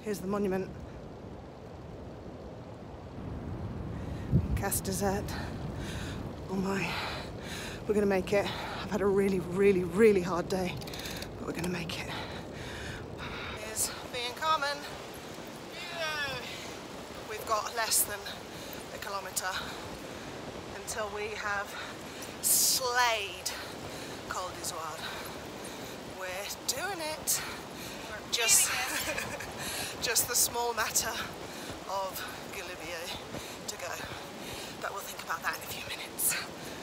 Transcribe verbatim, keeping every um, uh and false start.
Here's the monument. Casse Desert. Oh my. We're gonna make it. I've had a really, really, really hard day, but we're gonna make it. Here's being Carmen. Yeah. We've got less than a kilometre until we have slayed Col d'Izoard. We're doing it. We're just, just the small matter of Galibier to go. But we'll think about that in a few minutes.